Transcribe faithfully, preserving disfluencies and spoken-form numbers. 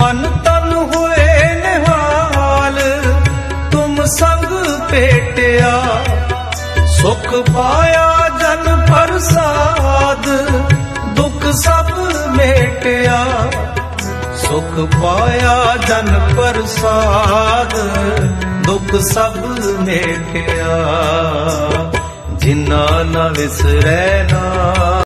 तन तन हुए निहाल तुम संग भेटिया, सुख पाया जन प्रसाद दुख सब मेटिया। सुख पाया जन प्रसाद दुख सब मेटिया, जिन्ना न विसरै ना।